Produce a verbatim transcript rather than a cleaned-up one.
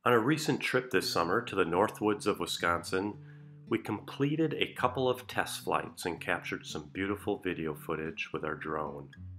On a recent trip this summer to the Northwoods of Wisconsin, we completed a couple of test flights and captured some beautiful video footage with our drone.